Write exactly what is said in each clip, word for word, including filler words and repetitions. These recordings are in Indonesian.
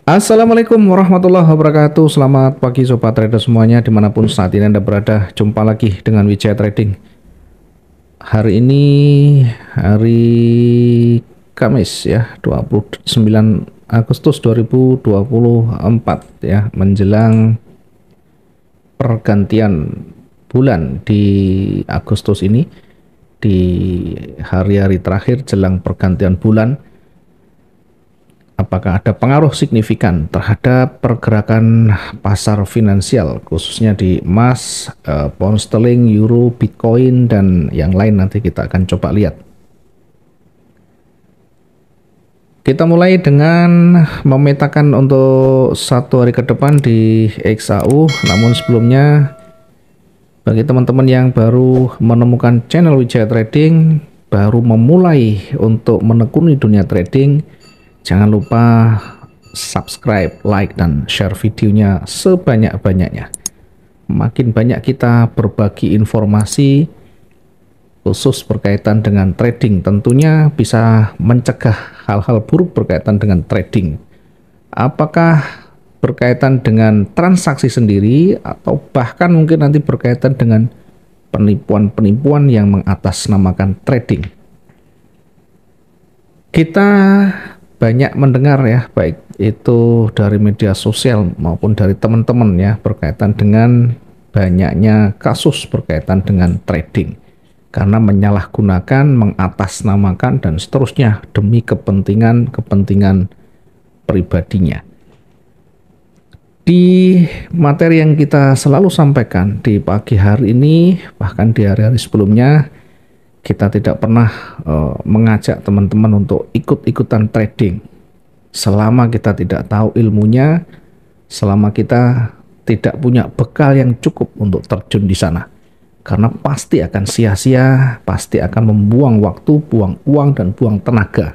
Assalamualaikum warahmatullahi wabarakatuh. Selamat pagi sobat trader semuanya dimanapun saat ini Anda berada. Jumpa lagi dengan Wijaya Trading. Hari ini hari Kamis ya, dua puluh sembilan Agustus dua ribu dua puluh empat ya, menjelang pergantian bulan di Agustus ini, di hari-hari terakhir jelang pergantian bulan. Apakah ada pengaruh signifikan terhadap pergerakan pasar finansial, khususnya di emas, eh, pound sterling, euro, bitcoin, dan yang lain? Nanti kita akan coba lihat. Kita mulai dengan memetakan untuk satu hari ke depan di X A U. Namun sebelumnya, bagi teman-teman yang baru menemukan channel Wijaya Trading, baru memulai untuk menekuni dunia trading, jangan lupa subscribe, like, dan share videonya sebanyak-banyaknya. Makin banyak kita berbagi informasi khusus berkaitan dengan trading, tentunya bisa mencegah hal-hal buruk berkaitan dengan trading. Apakah berkaitan dengan transaksi sendiri atau bahkan mungkin nanti berkaitan dengan penipuan-penipuan yang mengatasnamakan trading. Kita banyak mendengar ya, baik itu dari media sosial maupun dari teman-teman ya, berkaitan dengan banyaknya kasus berkaitan dengan trading karena menyalahgunakan, mengatasnamakan, dan seterusnya demi kepentingan-kepentingan pribadinya. Di materi yang kita selalu sampaikan di pagi hari ini, bahkan di hari-hari sebelumnya, kita tidak pernah uh, mengajak teman-teman untuk ikut-ikutan trading selama kita tidak tahu ilmunya, selama kita tidak punya bekal yang cukup untuk terjun di sana. Karena pasti akan sia-sia, pasti akan membuang waktu, buang uang, dan buang tenaga.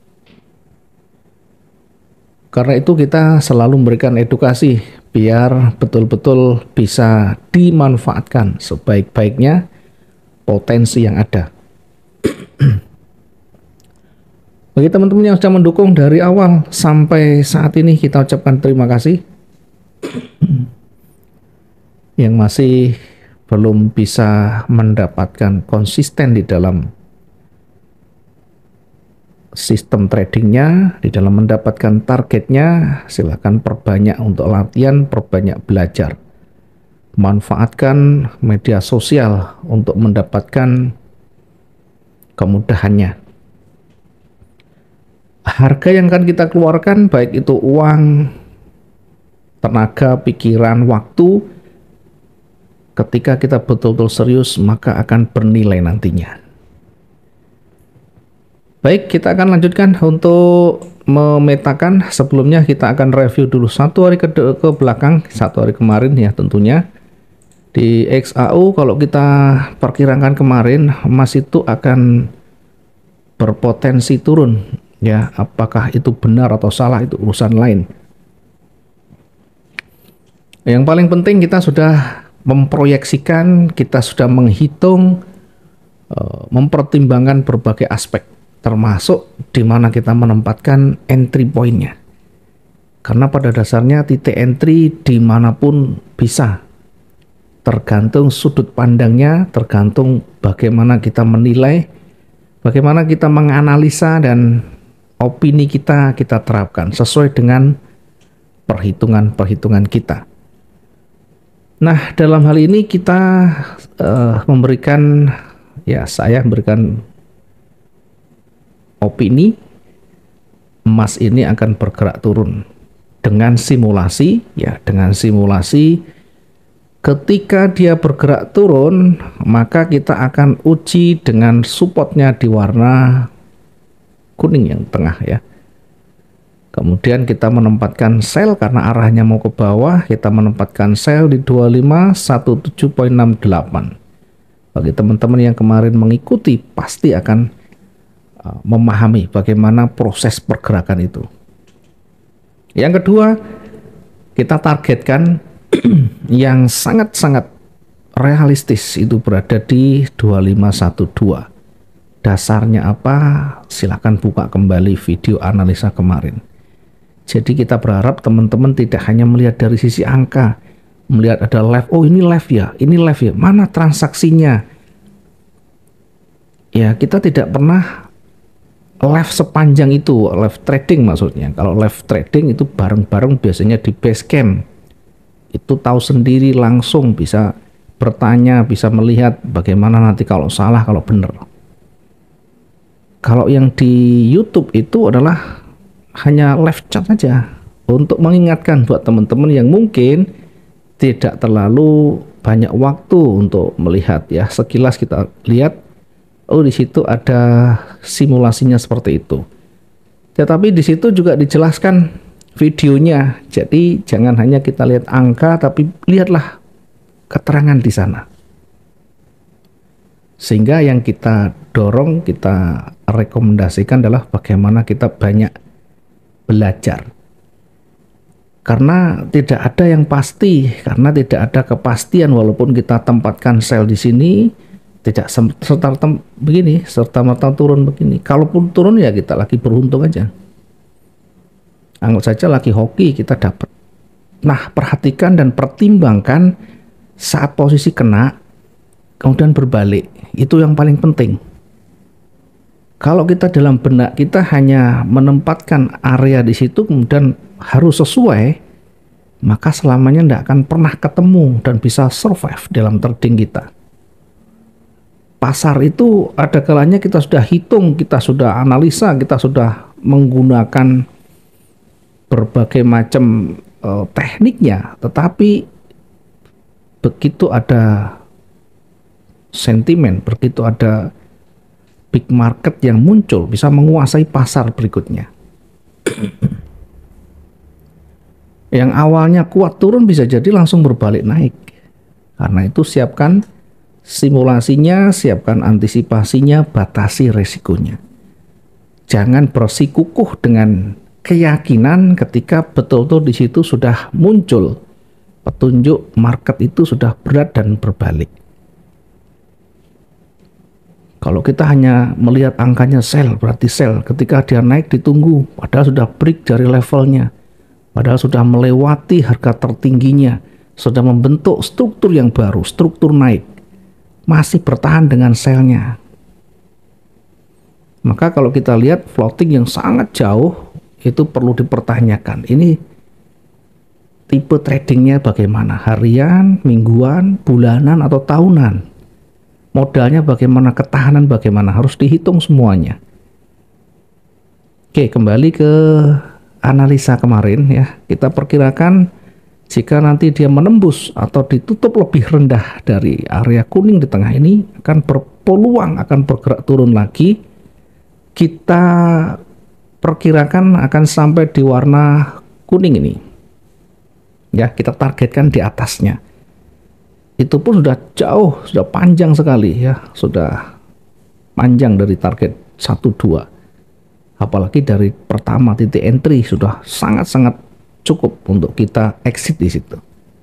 Karena itu kita selalu memberikan edukasi biar betul-betul bisa dimanfaatkan sebaik-baiknya potensi yang ada. Bagi teman-teman yang sudah mendukung dari awal sampai saat ini, kita ucapkan terima kasih. Yang masih belum bisa mendapatkan konsisten di dalam sistem tradingnya, di dalam mendapatkan targetnya, silahkan perbanyak untuk latihan, perbanyak belajar. Manfaatkan media sosial untuk mendapatkan kemudahannya. Harga yang akan kita keluarkan, baik itu uang, tenaga, pikiran, waktu, ketika kita betul-betul serius, maka akan bernilai nantinya. Baik, kita akan lanjutkan untuk memetakan. Sebelumnya kita akan review dulu satu hari ke, ke belakang, satu hari kemarin ya tentunya. Di X A U kalau kita perkirakan kemarin, emas itu akan berpotensi turun ya. Apakah itu benar atau salah itu urusan lain. Yang paling penting kita sudah memproyeksikan, kita sudah menghitung, mempertimbangkan berbagai aspek, termasuk di mana kita menempatkan entry point-nya. Karena pada dasarnya titik entry dimanapun bisa, tergantung sudut pandangnya, tergantung bagaimana kita menilai, bagaimana kita menganalisa, dan opini kita kita terapkan sesuai dengan perhitungan-perhitungan kita. Nah, dalam hal ini kita uh, memberikan, ya saya memberikan opini emas ini akan bergerak turun dengan simulasi, ya dengan simulasi. Ketika dia bergerak turun, maka kita akan uji dengan supportnya di warna kuning yang tengah ya. Kemudian kita menempatkan sell karena arahnya mau ke bawah, kita menempatkan sell di dua puluh lima satu tujuh enam delapan. Bagi teman-teman yang kemarin mengikuti pasti akan uh, memahami bagaimana proses pergerakan itu. Yang kedua, kita targetkan yang sangat-sangat realistis itu berada di dua puluh lima satu dua. Dasarnya apa? Silahkan buka kembali video analisa kemarin. Jadi kita berharap teman-teman tidak hanya melihat dari sisi angka, melihat ada live, oh ini live ya, ini live ya, mana transaksinya. Ya, kita tidak pernah live sepanjang itu, live trading maksudnya. Kalau live trading itu bareng-bareng biasanya di Basecamp. Itu tahu sendiri langsung, bisa bertanya, bisa melihat bagaimana nanti kalau salah, kalau benar. Kalau yang di YouTube itu adalah hanya live chat saja untuk mengingatkan buat teman-teman yang mungkin tidak terlalu banyak waktu untuk melihat ya. Sekilas kita lihat, oh di situ ada simulasinya seperti itu. Tetapi di situ juga dijelaskan videonya. Jadi jangan hanya kita lihat angka, tapi lihatlah keterangan di sana. Sehingga yang kita dorong, kita rekomendasikan adalah bagaimana kita banyak belajar. Karena tidak ada yang pasti, karena tidak ada kepastian walaupun kita tempatkan sel di sini, tidak serta begini, serta merta turun begini. Kalaupun turun ya kita lagi beruntung aja. Anggap saja lagi hoki kita dapat. Nah, perhatikan dan pertimbangkan saat posisi kena, kemudian berbalik. Itu yang paling penting. Kalau kita dalam benak kita hanya menempatkan area di situ kemudian harus sesuai, maka selamanya tidak akan pernah ketemu dan bisa survive dalam trading kita. Pasar itu ada kalanya kita sudah hitung, kita sudah analisa, kita sudah menggunakan berbagai macam uh, tekniknya, tetapi begitu ada sentimen, begitu ada big market yang muncul, bisa menguasai pasar berikutnya. Yang awalnya kuat turun bisa jadi langsung berbalik naik. Karena itu siapkan simulasinya, siapkan antisipasinya, batasi resikonya. Jangan bersikukuh dengan keyakinan ketika betul-betul di situ sudah muncul petunjuk market itu sudah berat dan berbalik. Kalau kita hanya melihat angkanya sell, berarti sell. Ketika dia naik ditunggu, padahal sudah break dari levelnya, padahal sudah melewati harga tertingginya, sudah membentuk struktur yang baru, struktur naik, masih bertahan dengan sellnya. Maka kalau kita lihat floating yang sangat jauh, itu perlu dipertanyakan. Ini tipe tradingnya bagaimana? Harian, mingguan, bulanan, atau tahunan? Modalnya bagaimana, ketahanan bagaimana, harus dihitung semuanya. Oke, kembali ke analisa kemarin ya. Kita perkirakan jika nanti dia menembus atau ditutup lebih rendah dari area kuning di tengah ini, akan berpeluang akan bergerak turun lagi. Kita perkirakan akan sampai di warna kuning ini. Ya, kita targetkan di atasnya. Itu pun sudah jauh, sudah panjang sekali ya, sudah panjang dari target satu dua. Apalagi dari pertama titik entry sudah sangat-sangat cukup untuk kita exit di situ.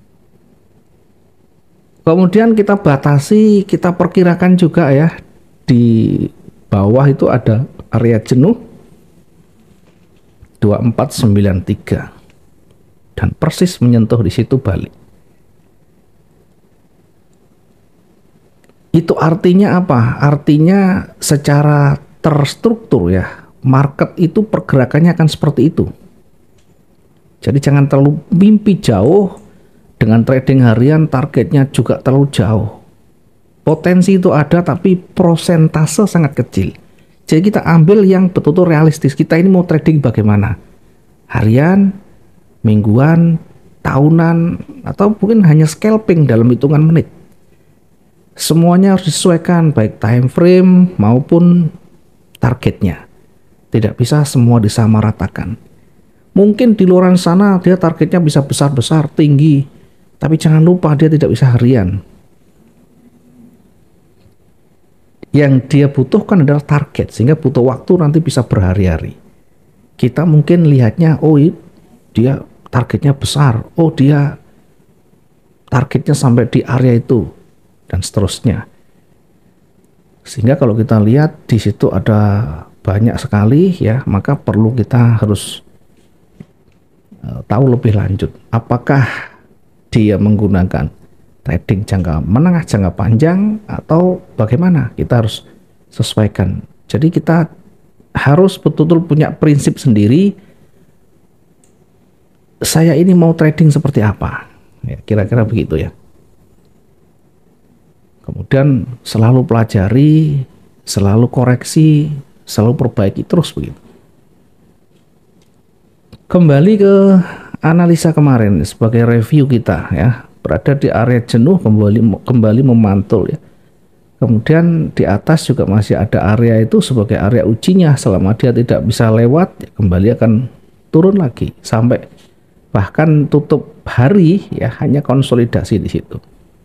Kemudian kita batasi, kita perkirakan juga ya, di bawah itu ada area jenuh dua empat sembilan tiga dan persis menyentuh di situ balik. Itu artinya apa? Artinya secara terstruktur ya, market itu pergerakannya akan seperti itu. Jadi jangan terlalu mimpi jauh dengan trading harian, targetnya juga terlalu jauh. Potensi itu ada tapi prosentase sangat kecil. Jadi kita ambil yang betul-betul realistis. Kita ini mau trading bagaimana? Harian, mingguan, tahunan, atau mungkin hanya scalping dalam hitungan menit. Semuanya harus disesuaikan, baik time frame maupun targetnya. Tidak bisa semua disamaratakan. Mungkin di luar sana dia targetnya bisa besar-besar, tinggi, tapi jangan lupa dia tidak bisa harian. Yang dia butuhkan adalah target, sehingga butuh waktu nanti bisa berhari-hari. Kita mungkin lihatnya, oh dia targetnya besar, oh dia targetnya sampai di area itu, dan seterusnya. Sehingga kalau kita lihat di situ ada banyak sekali ya, maka perlu kita harus uh, tahu lebih lanjut apakah dia menggunakan trading jangka menengah, jangka panjang, atau bagaimana. Kita harus sesuaikan. Jadi kita harus betul-betul punya prinsip sendiri, saya ini mau trading seperti apa, ya, kira-kira begitu ya. Kemudian selalu pelajari, selalu koreksi, selalu perbaiki terus begitu. Kembali ke analisa kemarin sebagai review kita ya, berada di area jenuh kembali kembali memantul ya. Kemudian di atas juga masih ada area itu sebagai area ujinya, selama dia tidak bisa lewat ya kembali akan turun lagi sampai bahkan tutup hari ya hanya konsolidasi di situ.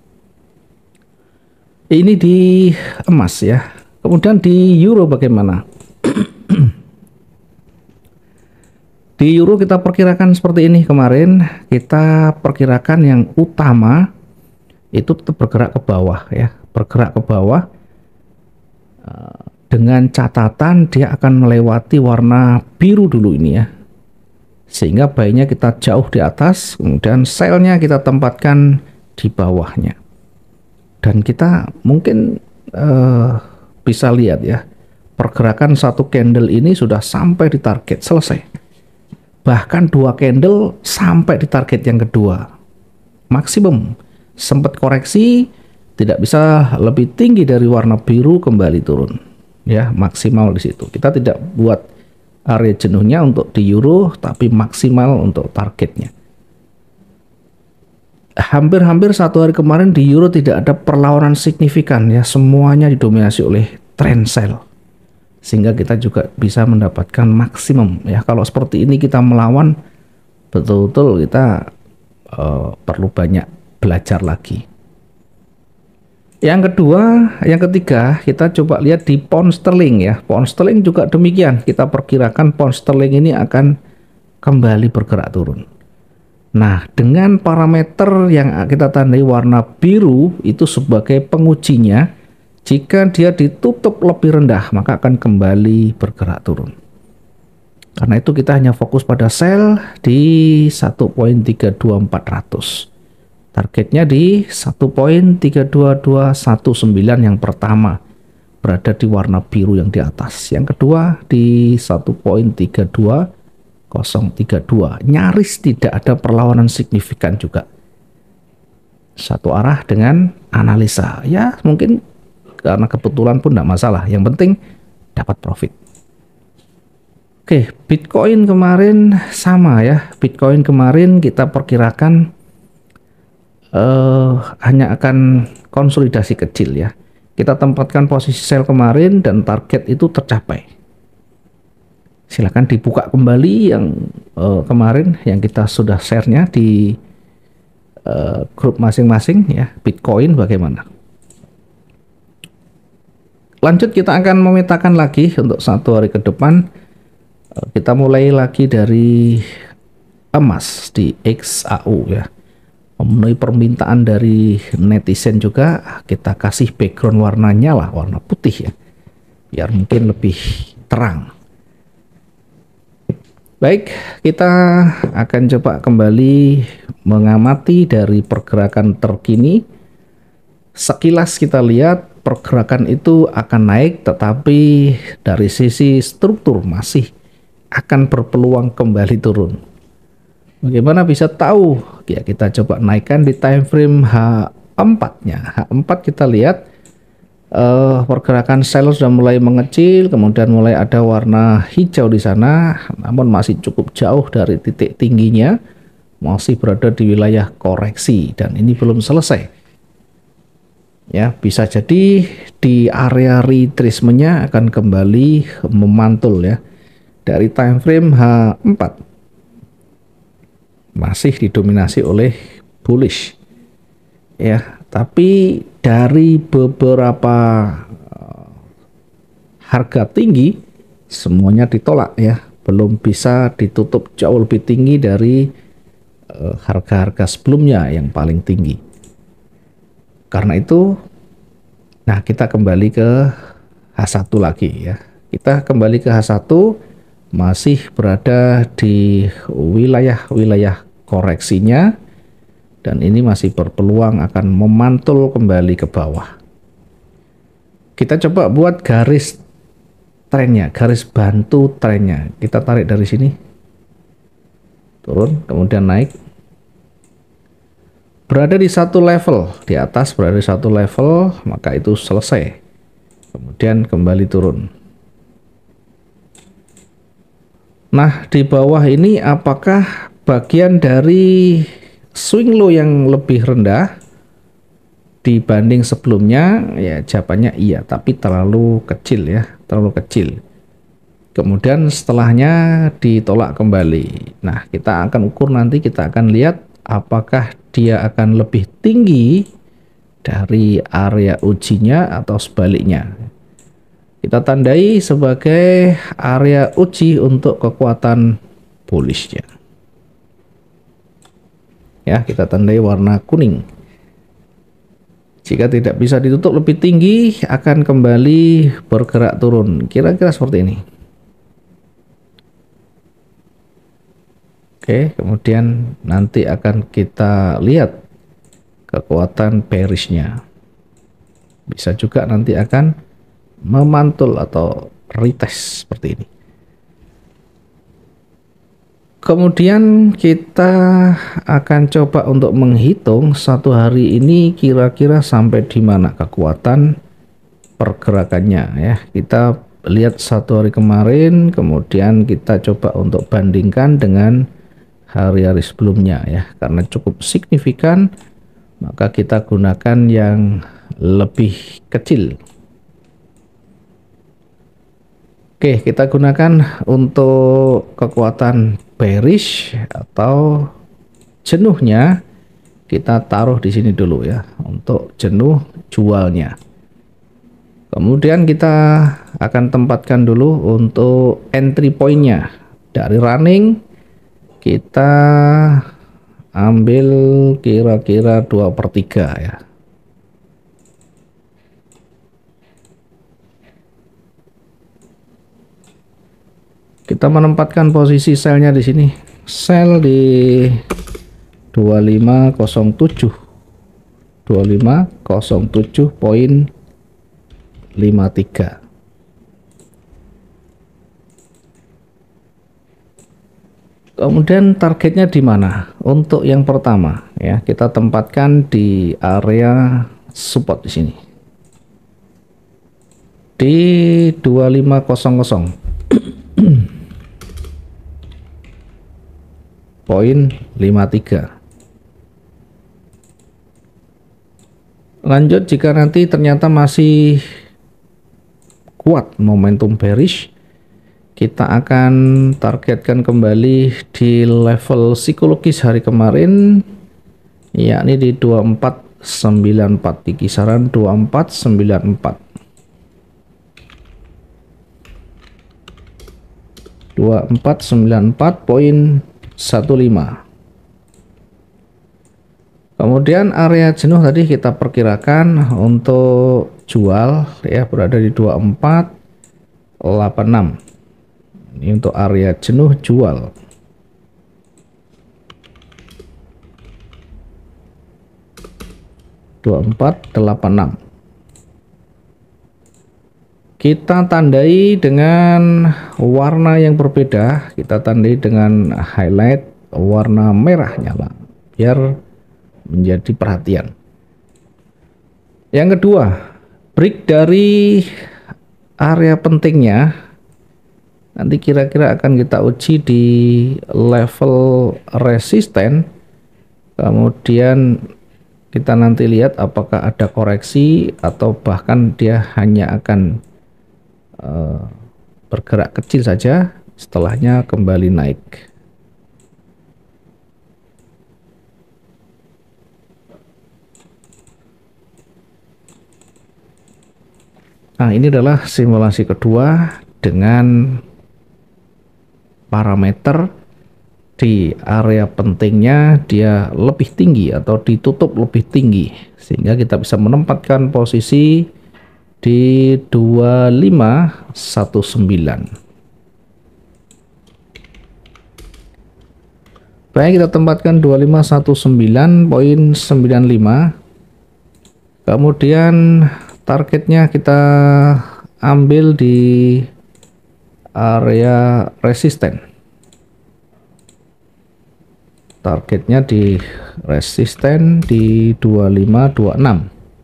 Ini di emas ya. Kemudian di euro bagaimana? Di euro kita perkirakan seperti ini kemarin, kita perkirakan yang utama itu tetap bergerak ke bawah ya, bergerak ke bawah dengan catatan dia akan melewati warna biru dulu ini ya, sehingga buy-nya kita jauh di atas, kemudian sell-nya kita tempatkan di bawahnya, dan kita mungkin uh, bisa lihat ya, pergerakan satu candle ini sudah sampai di target selesai. Bahkan dua candle sampai di target yang kedua maksimum, sempat koreksi tidak bisa lebih tinggi dari warna biru, kembali turun ya, maksimal di situ. Kita tidak buat area jenuhnya untuk di euro, tapi maksimal untuk targetnya. Hampir-hampir satu hari kemarin di euro tidak ada perlawanan signifikan ya, semuanya didominasi oleh trend sell, sehingga kita juga bisa mendapatkan maksimum ya. Kalau seperti ini kita melawan, betul-betul kita uh, perlu banyak belajar lagi. Yang kedua, yang ketiga, kita coba lihat di pound sterling ya. Pound sterling juga demikian, kita perkirakan pound sterling ini akan kembali bergerak turun. Nah, dengan parameter yang kita tandai warna biru itu sebagai pengujinya, jika dia ditutup lebih rendah, maka akan kembali bergerak turun. Karena itu kita hanya fokus pada sell di satu koma tiga dua empat ratus. Targetnya di satu koma tiga dua dua satu sembilan yang pertama, berada di warna biru yang di atas. Yang kedua di satu koma tiga dua nol tiga dua. Nyaris tidak ada perlawanan signifikan juga. Satu arah dengan analisa. Ya, mungkin karena kebetulan pun tidak masalah, yang penting dapat profit. Oke, Bitcoin kemarin sama ya, Bitcoin kemarin kita perkirakan uh, hanya akan konsolidasi kecil ya. Kita tempatkan posisi sell kemarin dan target itu tercapai. Silahkan dibuka kembali yang uh, kemarin yang kita sudah share-nya di uh, grup masing-masing ya, Bitcoin bagaimana. Lanjut kita akan memetakan lagi untuk satu hari ke depan. Kita mulai lagi dari emas di X A U ya. Memenuhi permintaan dari netizen juga, kita kasih background warnanya lah, warna putih ya. Biar mungkin lebih terang. Baik, kita akan coba kembali mengamati dari pergerakan terkini. Sekilas kita lihat pergerakan itu akan naik, tetapi dari sisi struktur masih akan berpeluang kembali turun. Bagaimana bisa tahu? Ya, kita coba naikkan di time frame H empat nya. H empat kita lihat uh, pergerakan sell sudah mulai mengecil, kemudian mulai ada warna hijau di sana, namun masih cukup jauh dari titik tingginya, masih berada di wilayah koreksi dan ini belum selesai. Ya, bisa jadi di area retracement-nya akan kembali memantul ya. Dari time frame H empat masih didominasi oleh bullish. Ya, tapi dari beberapa uh, harga tinggi semuanya ditolak ya. Belum bisa ditutup jauh lebih tinggi dari harga-harga uh, sebelumnya yang paling tinggi. Karena itu, nah kita kembali ke H satu lagi ya. Kita kembali ke H satu, masih berada di wilayah-wilayah koreksinya, dan ini masih berpeluang akan memantul kembali ke bawah. Kita coba buat garis trennya, garis bantu trennya. Kita tarik dari sini, turun, kemudian naik, berada di satu level, di atas berada di satu level, maka itu selesai. Kemudian kembali turun. Nah, di bawah ini apakah bagian dari swing low yang lebih rendah dibanding sebelumnya? Ya, jawabannya iya, tapi terlalu kecil ya, terlalu kecil. Kemudian setelahnya ditolak kembali. Nah, kita akan ukur nanti, kita akan lihat apakah dia akan lebih tinggi dari area ujinya atau sebaliknya. Kita tandai sebagai area uji untuk kekuatan bullish-nya. Ya, kita tandai warna kuning. Jika tidak bisa ditutup lebih tinggi, akan kembali bergerak turun. Kira-kira seperti ini. Oke, kemudian nanti akan kita lihat kekuatan bearish-nya. Bisa juga nanti akan memantul atau retest seperti ini. Kemudian kita akan coba untuk menghitung satu hari ini kira-kira sampai di mana kekuatan pergerakannya ya. Kita lihat satu hari kemarin, kemudian kita coba untuk bandingkan dengan hari-hari sebelumnya ya. Karena cukup signifikan, maka kita gunakan yang lebih kecil. Oke, kita gunakan untuk kekuatan bearish atau jenuhnya, kita taruh di sini dulu ya, untuk jenuh jualnya. Kemudian kita akan tempatkan dulu untuk entry point-nya. Dari running kita ambil kira-kira dua per tiga ya. Kita menempatkan posisi selnya di sini. Sell di dua lima nol tujuh. dua lima nol tujuh koma lima tiga. Kemudian targetnya di mana? Untuk yang pertama ya, kita tempatkan di area support di sini. Di dua lima nol nol. Poin lima tiga. Lanjut, jika nanti ternyata masih kuat momentum bearish, kita akan targetkan kembali di level psikologis hari kemarin, yakni di dua empat sembilan empat, di kisaran dua empat sembilan empat. dua empat sembilan empat koma satu lima. Kemudian area jenuh tadi kita perkirakan untuk jual ya, berada di dua empat delapan enam. Ini untuk area jenuh jual. dua empat delapan enam. Kita tandai dengan warna yang berbeda. Kita tandai dengan highlight warna merah nyala biar menjadi perhatian. Yang kedua, break dari area pentingnya nanti kira-kira akan kita uji di level resisten. Kemudian kita nanti lihat apakah ada koreksi atau bahkan dia hanya akan uh, bergerak kecil saja, setelahnya kembali naik. Nah, ini adalah simulasi kedua dengan parameter di area pentingnya dia lebih tinggi atau ditutup lebih tinggi, sehingga kita bisa menempatkan posisi di dua lima satu sembilan. Baik, kita tempatkan dua lima satu sembilan koma sembilan lima. Kemudian targetnya kita ambil di area resisten. Targetnya di resisten di dua lima dua enam.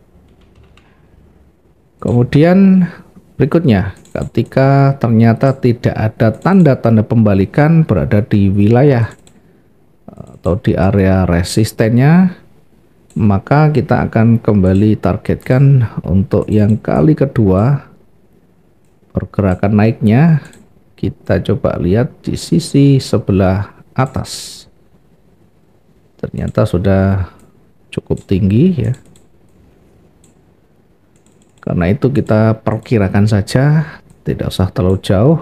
Kemudian berikutnya, ketika ternyata tidak ada tanda-tanda pembalikan berada di wilayah atau di area resistennya, maka kita akan kembali targetkan untuk yang kali kedua pergerakan naiknya. Kita coba lihat di sisi sebelah atas, ternyata sudah cukup tinggi ya. Karena itu kita perkirakan saja, tidak usah terlalu jauh.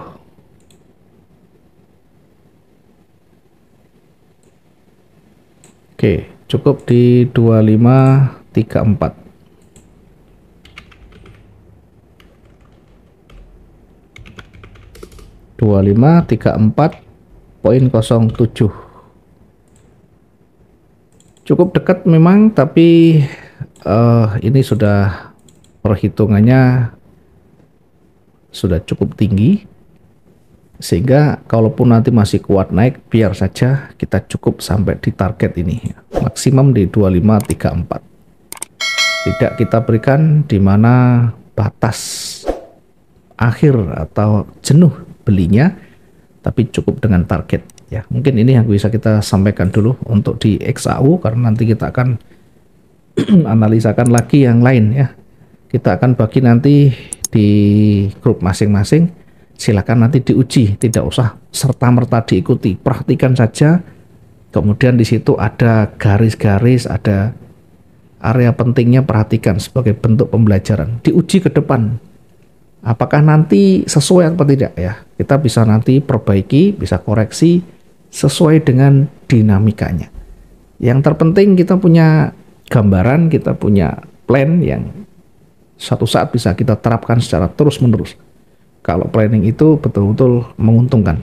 Oke, cukup di dua lima tiga empat. dua lima tiga empat koma nol tujuh. Cukup dekat memang, tapi uh, ini sudah perhitungannya sudah cukup tinggi, sehingga kalaupun nanti masih kuat naik, biar saja kita cukup sampai di target ini, maksimum di dua lima tiga empat. Tidak kita berikan di mana batas akhir atau jenuh belinya, tapi cukup dengan target ya. Mungkin ini yang bisa kita sampaikan dulu untuk di X A U, karena nanti kita akan analisakan lagi yang lain ya. Kita akan bagi nanti di grup masing-masing, silakan nanti diuji, tidak usah serta-merta diikuti, perhatikan saja. Kemudian di situ ada garis-garis, ada area pentingnya, perhatikan sebagai bentuk pembelajaran. Diuji ke depan, apakah nanti sesuai atau tidak ya. Kita bisa nanti perbaiki, bisa koreksi sesuai dengan dinamikanya. Yang terpenting kita punya gambaran, kita punya plan yang suatu saat bisa kita terapkan secara terus-menerus. Kalau planning itu betul-betul menguntungkan.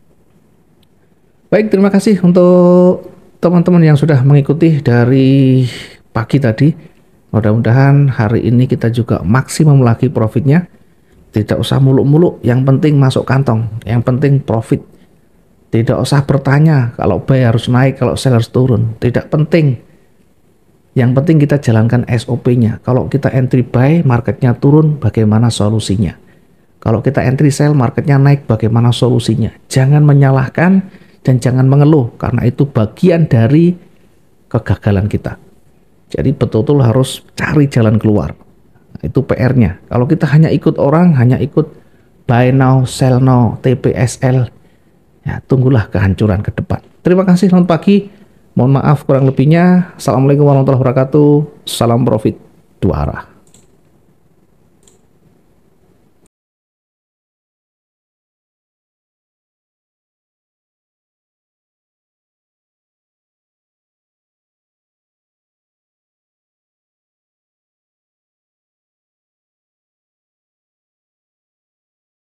Baik, terima kasih untuk teman-teman yang sudah mengikuti dari pagi tadi. Mudah-mudahan hari ini kita juga maksimum lagi profitnya. Tidak usah muluk-muluk, yang penting masuk kantong, yang penting profit. Tidak usah bertanya kalau buy harus naik, kalau sell harus turun. Tidak penting. Yang penting kita jalankan S O P-nya. Kalau kita entry buy, marketnya turun, bagaimana solusinya? Kalau kita entry sell, marketnya naik, bagaimana solusinya? Jangan menyalahkan dan jangan mengeluh, karena itu bagian dari kegagalan kita. Jadi betul-betul harus cari jalan keluar. Nah, itu P R-nya. Kalau kita hanya ikut orang, hanya ikut buy now, sell now, T P S L, ya tunggulah kehancuran ke depan. Terima kasih, selamat pagi. Mohon maaf kurang lebihnya. Assalamualaikum warahmatullahi wabarakatuh. Salam profit dua arah.